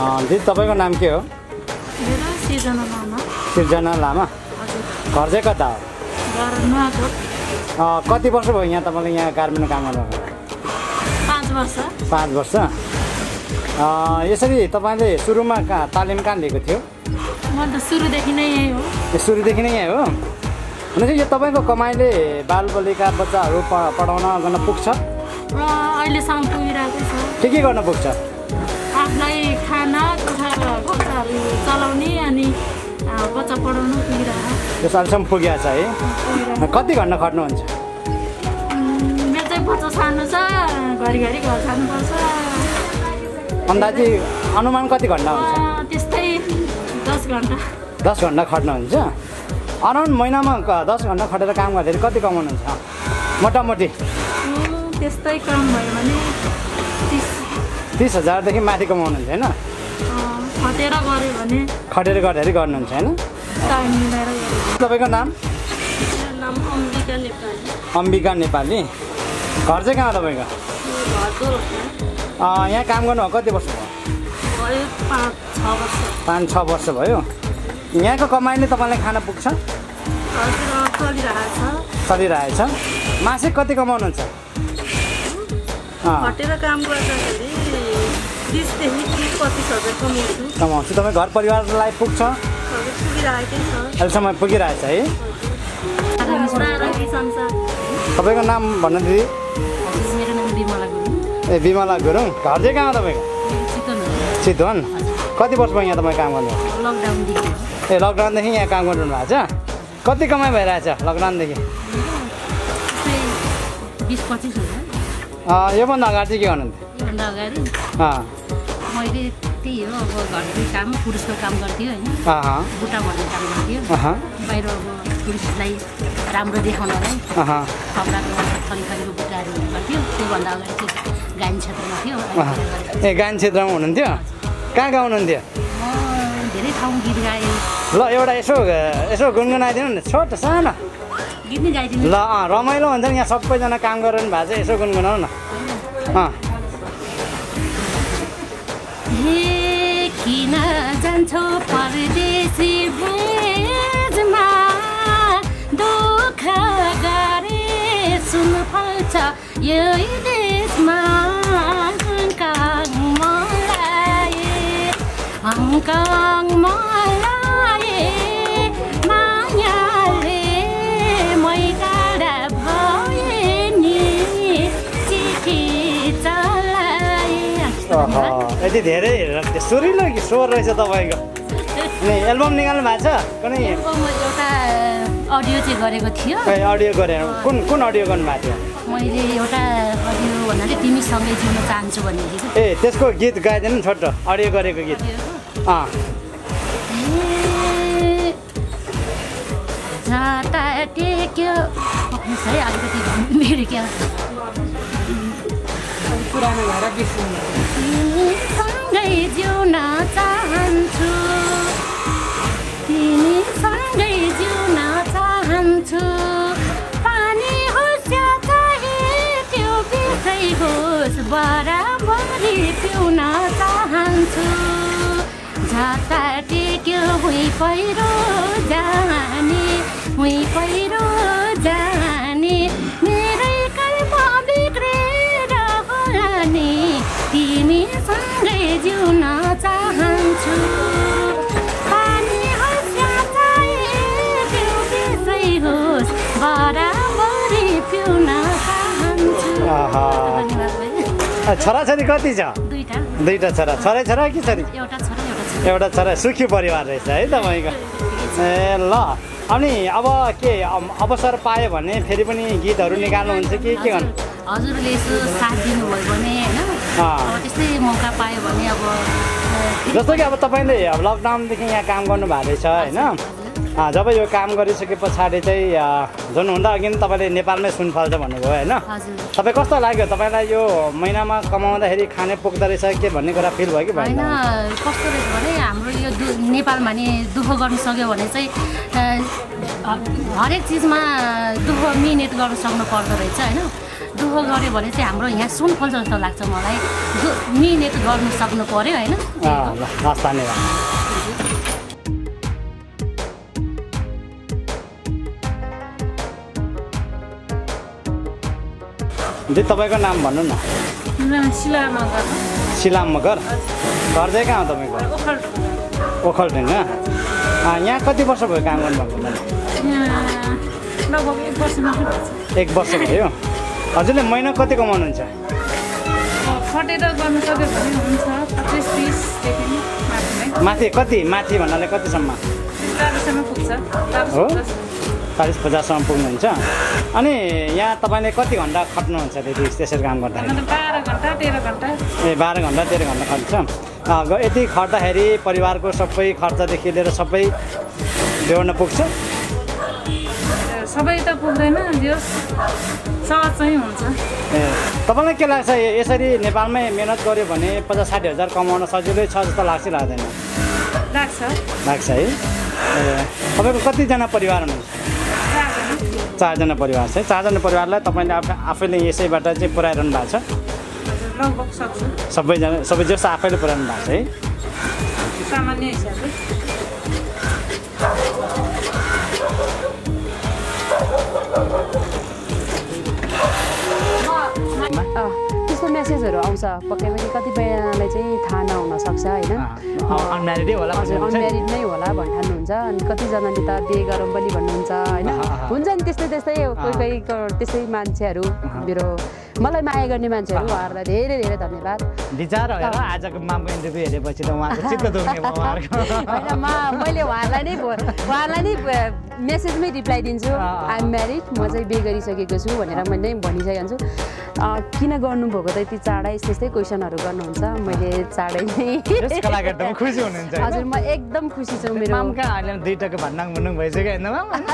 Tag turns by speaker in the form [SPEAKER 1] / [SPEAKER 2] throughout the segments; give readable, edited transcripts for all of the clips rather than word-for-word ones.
[SPEAKER 1] दिदी तपाईँको नाम के हो?
[SPEAKER 2] मेरो सिर्जना लामा।
[SPEAKER 1] सिर्जना लामा। घर चाहिँ कता हो?
[SPEAKER 2] घर नुवाकोट।
[SPEAKER 1] कति वर्ष भयो यहाँ तपाईँले यहाँ गार्मेन्टमा काम गर्नुभएको?
[SPEAKER 2] 5 वर्ष।
[SPEAKER 1] 5 वर्ष। यसरी तपाईँले सुरुमा तालिम कहाँ लिएको थियो?
[SPEAKER 2] म त सुरुदेखि नै यही हो।
[SPEAKER 1] सुरुदेखि नै यही हो? भनेपछि यो तपाईँको कमाइले बालबालिका बच्चाहरू पढाउन गर्न पुग्छ?
[SPEAKER 2] अहिलेसम्म पुगिरहेको छ।
[SPEAKER 1] के गर्न पुग्छ?
[SPEAKER 2] आफूलाई खाना खर्चहरू चलाउने अनि बच्चा पढाउनु पुगिरहेको।
[SPEAKER 1] त्यो सालसम्म पुगेको छ है? कति घन्टा खट्नुहुन्छ?
[SPEAKER 2] मेरो चाहिँ बच्चा सानो छ, घरिघरि घर जानुपर्छ।
[SPEAKER 1] अन्दाजी अनुमान कति घन्टा हुन्छ?
[SPEAKER 2] त्यस्तै 10 घन्टा।
[SPEAKER 1] 10 घन्टा खट्नुहुन्छ? अराउन्ड महिनामा 10 घन्टा खटेर काम गर्दाखेरि कति कमाउनुहुन्छ मोटामोटी?
[SPEAKER 2] त्यस्तै काम भयो भने
[SPEAKER 1] 30,000 माथि कमाउनुहुन्छ होइन?
[SPEAKER 2] खटेर गऱ्यो भने।
[SPEAKER 1] खटेर गर्दाखेरि गर्नुहुन्छ होइन?
[SPEAKER 2] टाइम मिलाएर।
[SPEAKER 1] तपाईँको नाम?
[SPEAKER 2] नाम अम्बिका नेपाली।
[SPEAKER 1] अम्बिका नेपाली। घर चाहिँ कहाँ तपाईँको? यहाँ काम गर्नु कति वर्ष भयो?
[SPEAKER 2] 5-6 वर्ष।
[SPEAKER 1] 5-6 वर्ष भयो। यहाँको कमाइले तपाईँलाई खाना पुग्छ? चलिरहेछ। मासिक कति कमाउनुहुन्छ?
[SPEAKER 2] खटेर काम गर्दाखेरि 30,000 देखि 25,000
[SPEAKER 1] कमाउँछु। तपाईँ घर परिवारलाई पुग्छ? अहिलेसम्म पुगिरहेछ है? तपाईँको नाम भन्नु दिदी?
[SPEAKER 2] मेरो नाम बिमला गुरुङ।
[SPEAKER 1] ए बिमला गुरुङ। घर चाहिँ कहाँ हो तपाईँको? चितवन। कति वर्ष भयो यहाँ तपाईँ काम गर्नु?
[SPEAKER 2] लकडाउनदेखि।
[SPEAKER 1] ए लकडाउनदेखि यहाँ काम गर्नु भएको छ? कति कमाइ भइरहेछ लकडाउनदेखि?
[SPEAKER 2] 20-25 हजार।
[SPEAKER 1] योभन्दा अगाडि चाहिँ के गर्नुहुन्थ्यो?
[SPEAKER 2] योभन्दा अगाडि मैले त्यही हो, अब घरकै काम, पुरुषको काम गर्थ्यो होइन, बुटा भर्ने काम गर्थ्यो। बाहिर अब पुरुषलाई राम्रो देखाउनलाई कपडाको थरीथरीको बुटाहरू गर्थ्यो। त्योभन्दा अगाडि चाहिँ गायन क्षेत्रमा थियो।
[SPEAKER 1] ए गायन क्षेत्रमा हुनुहुन्थ्यो? कहाँ हुनुहुन्थ्यो?
[SPEAKER 2] धेरै ठाउँ गीत गाएँ।
[SPEAKER 1] ल एउटा यसो गुनगुनाइदिनु न, छोटो सानो
[SPEAKER 2] गीत नै गाइदिनु।
[SPEAKER 1] ल रमाइलो हुन्छ नि यहाँ सबैजना काम गरिरहनु भएको छ, यसो गुनगुनाउनु न।
[SPEAKER 2] हे किन जान्छौ परदेशी भेजमा, दुःख गरे सुन फल्छ यही देशमा। हङकङ मलाई मायाले मैकाडा भए नि चिठी चलाए।
[SPEAKER 1] यति धेरै सुरिलो स्वर रहेछ तपाईँको। अनि एल्बम निकाल्नु भएको छ कुनै?
[SPEAKER 2] एउटा अडियो चाहिँ गरेको थियो।
[SPEAKER 1] अडियो गरेर कुन अडियो गर्नुभएको थियो?
[SPEAKER 2] मैले एउटा अडियो भन्नाले तिमीसँगै जिउन चाहन्छु भन्ने गीत।
[SPEAKER 1] ए त्यसको गीत गाइदिनु छोटो, अडियो गरेको गीत।
[SPEAKER 2] जाता टेक्यो है अलिकति मेरो क्या पुरानो भएर तिमीसँगै जिउन चाहन्छु, तिमीसँगै जिउन चाहन्छु। पानी होस् या चाहे त्यो बिर्सै होस्, बराबरी पिउन चाहन्छु। जाता टेक्यो हुई पहिरो जाने, हुई पहिरो जाने, मेरै कर्म बिग्रेर होला नि, तिमीसँगै जिउन चाहन्छु। पानी होस् या चाहे त्यो बिर्सै होस्, बराबरी पिउन चाहन्छु।
[SPEAKER 1] छोराछोरी कति छ? दुईटा छोरा। छोरा कि छोरी? एउटा छोरा। सुखी परिवार रहेछ है तपाईँको। ए ल अनि अब के अवसर पायो भने फेरि पनि गीतहरू निकाल्नुहुन्छ कि के गर्नु?
[SPEAKER 2] हजुरले यसो साथ दिनुभयो भने होइन, त्यस्तै मौका पायो भने अब
[SPEAKER 1] जस्तो कि अब तपाईँले लकडाउनदेखि यहाँ काम गर्नु भएको रहेछ होइन? जब यो काम गरिसके पछाडि चाहिँ हुँदा अघि तपाईँले नेपालमै सुन फल्छ भन्नुभयो होइन? तपाईँ कस्तो लाग्यो? तपाईँलाई यो महिनामा कमाउँदाखेरि खाने पुग्दो रहेछ के भन्ने कुरा फिल भयो कि भएन?
[SPEAKER 2] कस्तो रहेछ भने हाम्रो यो नेपालमा नि दुःख गर्नु सक्यो भने चाहिँ हरेक चिजमा दुःख मिहिनेत गर्नु सक्नु पर्दो रहेछ होइन? दुःख गऱ्यो भने चाहिँ हाम्रो यहाँ सुन फल्छ जस्तो लाग्छ मलाई मिहिनेत गर्नु सक्नु पर्यो होइन
[SPEAKER 1] ल हस् धन्यवाद दिदी तपाईँको नाम भन्नु न सिलाम मगर घर चाहिँ कहाँ हो तपाईँको ओखलढुङ्गा यहाँ कति वर्ष भयो काम गर्नुभएको
[SPEAKER 3] लगभग 1 वर्ष
[SPEAKER 1] 1 वर्ष भयो हजुरले महिना कति कमाउनुहुन्छ
[SPEAKER 3] खटेर गर्नु सक्यो भने हुन्छ 25-30 देखि
[SPEAKER 1] माथि कति माथि भन्नाले कतिसम्म
[SPEAKER 3] 40 पुग्छ
[SPEAKER 1] हो 40-50 सम्म पुग्नुहुन्छ अनि यहाँ तपाईँले कति घन्टा खट्नुहुन्छ त्यति त्यसरी काम गर्दाखेरि
[SPEAKER 3] 12 घन्टा 13 घन्टा
[SPEAKER 1] ए 12 घन्टा 13 घन्टा खट्छ यति खट्दाखेरि परिवारको सबै खर्चदेखि लिएर सबै जोड्न पुग्छ
[SPEAKER 3] सबै त पुग्दैन जो सहज चाहिँ हुन्छ
[SPEAKER 1] ए तपाईँलाई के लाग्छ यसरी नेपालमै मेहनत गर्यो भने 50-60 हजार कमाउन सजिलै छ जस्तो लाग्छ लाग्दैन लाग्छ है ए तपाईँको कतिजना परिवार हुनुहुन्छ 4 जना परिवार छ 4 जना परिवारलाई तपाईँले आफैले यसैबाट चाहिँ पुऱ्याइरहनु भएको छ
[SPEAKER 3] लगभग सक्छु
[SPEAKER 1] सबै जस्तो आफैले पुऱ्याउनु भएको छ है
[SPEAKER 3] सामान्य हिसाबले
[SPEAKER 4] त्यस्तो मेसेजहरू आउँछ पक्कै पनि कतिपयलाई चाहिँ थाहा नहुन सक्छ होइन
[SPEAKER 1] अनम्यारिडै होला
[SPEAKER 4] हजुर अनम्यारिड नै होला भन्नुहुन्छ अनि कतिजनाले त बिहे गरौँ पनि भन्नुहुन्छ होइन हुन्छ नि त्यस्तै कोही त्यस्तै मान्छेहरू मेरो मलाई माया गर्ने मान्छेहरू उहाँहरूलाई धेरै धेरै धन्यवाद
[SPEAKER 1] विचार आजको मामको इन्टरभ्यू हेरेपछि त उहाँको चित्त दुख्ने भयो
[SPEAKER 4] होइन मैले उहाँलाई नै मेसेजमै रिप्लाई दिन्छु आइ एम म्यारिड म चाहिँ बिहे गरिसकेको छु भनेर मैले भनिसकेको छु किन गर्नुभएको त यति चाँडै यस्तै क्वेसनहरू गर्नुहुन्छ मैले चाँडै नै
[SPEAKER 1] खुसी हुनुहुन्छ
[SPEAKER 4] हजुर म एकदम खुसी छु मेरो
[SPEAKER 1] दुईटाको भन्नाङ भइसक्यो होइन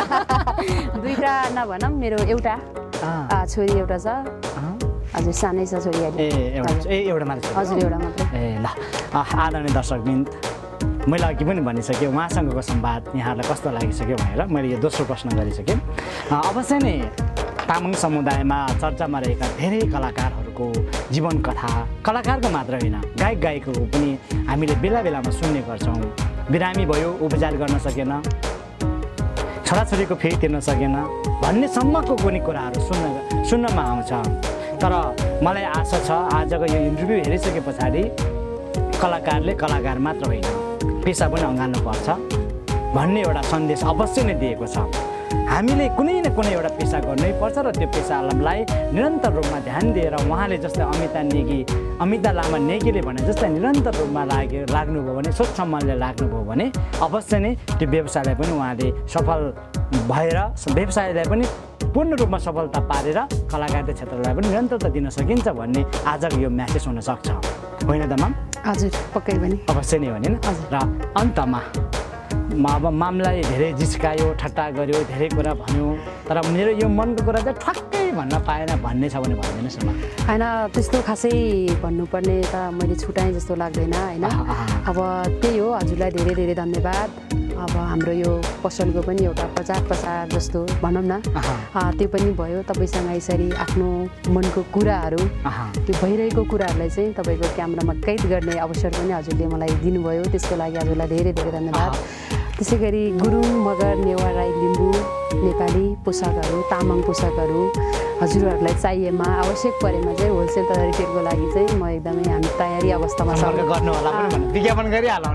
[SPEAKER 4] दुईटा नभनौँ मेरो एउटा छोरी एउटा छ हजुर सानै छ छोरी
[SPEAKER 1] एउटा मात्र
[SPEAKER 4] हजुर एउटा मात्र
[SPEAKER 1] ए ल आदरणीय दर्शकवृन्द मैले अघि पनि भनिसकेँ उहाँसँगको संवाद यहाँहरूलाई कस्तो लागिसक्यो भनेर मैले यो दोस्रो प्रश्न गरिसकेँ अवश्य नै तामाङ समुदायमा चर्चामा रहेका धेरै कलाकारहरूको जीवन कथा कलाकारको मात्र होइन गायक गायकको पनि हामीले बेला बेलामा सुन्ने गर्छौँ बिरामी भयो उपचार गर्न सकेन छोराछोरीको फी तिर्न सकेन भन्ने सम्मको कुनै कुराहरू सुन्नमा आउँछ तर मलाई आशा छ आजको यो इन्टरभ्यू हेरिसके पछाडि कलाकारले कलाकार मात्र होइन पेसा पनि अँगाल्नुपर्छ भन्ने एउटा सन्देश अवश्य नै दिएको छ हामीले कुनै न कुनै एउटा पेसा गर्नै पर्छ र त्यो पेसालाई निरन्तर रूपमा ध्यान दिएर उहाँले जस्तै अमिता लामा नेगीले भने जस्तै निरन्तर रूपमा लाग्नुभयो भने सोच सम्मानले लाग्नुभयो भने अवश्य नै त्यो व्यवसायलाई पनि उहाँले सफल भएर व्यवसायलाई पनि पूर्ण रूपमा सफलता पारेर कलाकारिता क्षेत्रलाई पनि निरन्तरता दिन सकिन्छ भन्ने आजको यो म्यासेज हुनसक्छ होइन त माम
[SPEAKER 4] हजुर पक्कै पनि
[SPEAKER 1] अवश्य नै भने र अन्तमा अब मामलाई धेरै जिस्कायो ठट्टा गर्यो धेरै कुरा भन्यो तर मेरो यो मनको कुरा चाहिँ ठक्कै भन्न पाएन भन्ने छ भने भनिदिनुहोस् न
[SPEAKER 4] होइन त्यस्तो खासै भन्नुपर्ने त मैले छुटाएँ जस्तो लाग्दैन होइन अब त्यही हो हजुरलाई धेरै धेरै धन्यवाद अब हाम्रो यो पसलको पनि एउटा प्रचार जस्तो भनौँ न त्यो पनि भयो तपाईँसँग यसरी आफ्नो मनको कुराहरू त्यो भइरहेको कुराहरूलाई चाहिँ तपाईँको क्यामेरामा कैद गर्ने अवसर पनि हजुरले मलाई दिनुभयो त्यसको लागि हजुरलाई धेरै धेरै धन्यवाद त्यसै गरी गुरुङ मगर नेवार राई लिम्बू नेपाली पोसाकहरू तामाङ पोसाकहरू हजुरहरूलाई चाहिएमा आवश्यक परेमा चाहिँ होलसेल तथा रिटेलको लागि चाहिँ म एकदमै हामी तयारी अवस्थामा
[SPEAKER 1] गर्नु होला विज्ञापन गरिहालौँ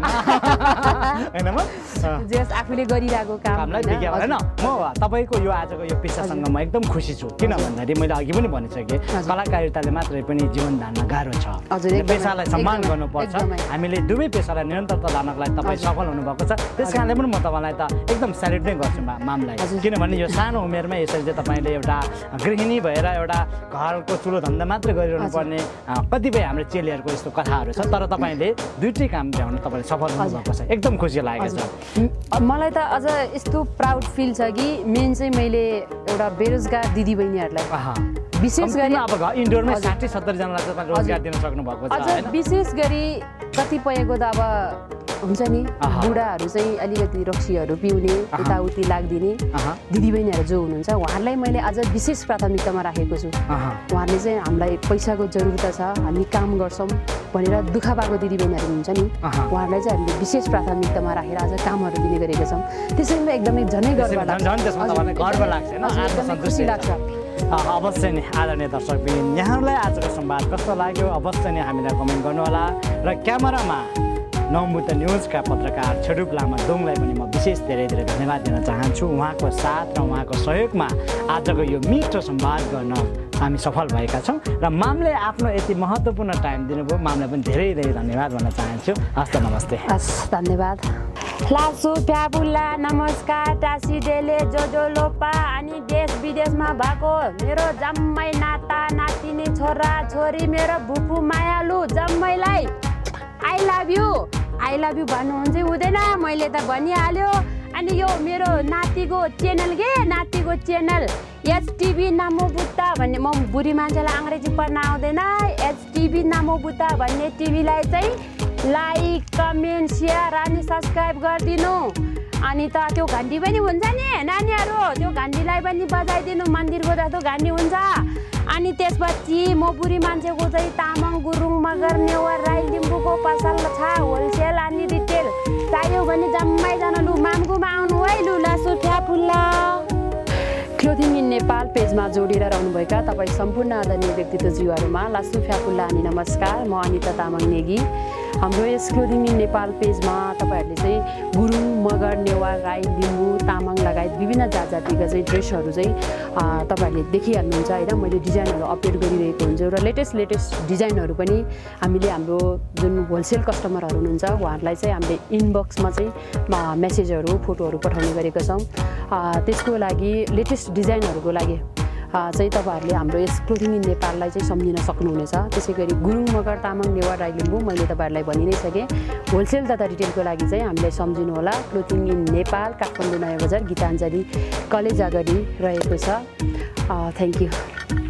[SPEAKER 1] न
[SPEAKER 4] जस आफूले गरिरहेको कामलाई
[SPEAKER 1] होइन म तपाईँको यो आजको यो पेसासँग म एकदम खुसी छु किन भन्दाखेरि मैले अघि पनि भनिसकेँ कलाकारिताले मात्रै पनि जीवन धान्न गाह्रो छ पेसालाई सम्मान गर्नुपर्छ हामीले दुवै पेसालाई निरन्तरता लानको लागि तपाईँ सफल हुनुभएको छ त्यस कारणले पनि म तपाईँलाई त एकदम स्याल्युट नै गर्छु मामलाई किनभने यो सानो उमेरमै यसरी चाहिँ तपाईँले एउटा गृहिणी भएर एउटा घरको चुलो धन्दा मात्र गरिरहनु पर्ने कतिपय हाम्रो चेलीहरूको यस्तो कथाहरू छ तर तपाईँले दुईटै काम भ्याउन तपाईँले सफल हुनुभएको छ एकदम खुसी लागेको छ
[SPEAKER 4] मलाई त अझ यस्तो प्राउड फिल छ कि मेन चाहिँ मैले एउटा बेरोजगार दिदीबहिनीहरूलाई विशेष गरी
[SPEAKER 1] अब इन्डोरमै 60-70 जनालाई तपाईँ रोजगार दिन सक्नु भएको छ
[SPEAKER 4] अझ विशेष गरी कतिपयको त अब हुन्छ नि बुढाहरू चाहिँ अलिकति रक्सीहरू पिउने यताउति लाग्दिने दिदीबहिनीहरू जो हुनुहुन्छ उहाँहरूलाई मैले अझ विशेष प्राथमिकतामा राखेको छु। उहाँहरूले चाहिँ हामीलाई पैसाको जरुरत छ, हामी काम गर्छौँ भनेर दुःख पाएको दिदीबहिनीहरू हुन्छ नि, उहाँहरूलाई चाहिँ हामीले विशेष प्राथमिकतामा राखेर आज कामहरू दिने गरेका छौँ। त्यसैले एकदमै झनै गर्व लाग्छ, खुसी लाग्छ।
[SPEAKER 1] अवश्य नै आदरणीय दर्शकबिन, यहाँहरूलाई आजको संवाद कस्तो लाग्यो अवश्य नै हामीलाई कमेन्ट गर्नुहोला र क्यामेरामा नवमुक्त न्युजका पत्रकार छेडुप लामा दोङलाई पनि म विशेष धेरै धेरै धन्यवाद दिन चाहन्छु। उहाँको साथ र उहाँको सहयोगमा आजको यो मिठो संवाद गर्न हामी सफल भएका छौँ र मामले आफ्नो यति महत्त्वपूर्ण टाइम दिनुभयो, मामलाई पनि धेरै धेरै धन्यवाद भन्न चाहन्छु। हस् त, नमस्ते।
[SPEAKER 4] हस्, धन्यवाद। लासु फ्याबुल्ला नमस्कार टासी डेले जो लोपा अनि देश विदेशमा भएको मेरो जम्मै नाता नातिनी छोरा छोरी मेरो भुपु मायालु जम्मैलाई आई लभ यू भन्नुहुन्छ हुँदैन, मैले त भनिहाल्यो। अनि यो मेरो नातिको च्यानल एचटिभी नामो बुट्टा भन्ने, म बुढी मान्छेलाई अङ्ग्रेजी पढ्न आउँदैन, एचटिभी नामो बुट्टा भन्ने टिभीलाई चाहिँ लाइक कमेन्ट सेयर अनि सब्सक्राइब गरिदिनु। अनि त त्यो घन्टी पनि हुन्छ नि नानीहरू, त्यो घन्टीलाई पनि बजाइदिनु, मन्दिरको जस्तो घन्टी हुन्छ। अनि त्यसपछि म बुढी मान्छेको चाहिँ तामाङ गुरुङ मगर नेवार राई लिम्बूको पसल छ, होलसेल अनि रिटेल चाहियो भने जम्मैजना लु मामगुमा आउनु है, लु लासु फ्याफुल्ला। क्लोथिङ इन नेपाल पेजमा जोडिएर रहनुभएका तपाईँ सम्पूर्ण आदरणीय व्यक्तित्वज्यूहरूमा लासु फ्याफुल्ला अनि नमस्कार। म अनिता तामाङ नेगी। हाम्रो यस क्लोथिङ इन नेपाल पेजमा तपाईँहरूले चाहिँ गुरुङ मगर नेवार राई लिम्बू तामाङ लगायत विभिन्न जात जातिका चाहिँ ड्रेसहरू चाहिँ तपाईँहरूले देखिहाल्नुहुन्छ होइन। मैले डिजाइनहरू अपडेट गरिरहेको हुन्छु र लेटेस्ट डिजाइनहरू पनि हामीले हाम्रो जुन होलसेल कस्टमरहरू हुनुहुन्छ उहाँहरूलाई चाहिँ हामीले इनबक्समा चाहिँ मेसेजहरू फोटोहरू पठाउने गरेका छौँ। त्यसको लागि लेटेस्ट डिजाइनहरूको लागि चाहिँ तपाईँहरूले हाम्रो यस क्लोथिङ इन नेपाललाई चाहिँ सम्झिन सक्नुहुनेछ। त्यसै गरी गुरुङ मगर तामाङ नेवार राई लिम्बू मैले तपाईँहरूलाई भनि नै सकेँ। होलसेल तथा रिटेलको लागि चाहिँ हामीलाई सम्झिनु होला। क्लोथिङ इन नेपाल काठमाडौँ नयाँ बजार गीताञ्जली कलेज अगाडि रहेको छ। Thank you.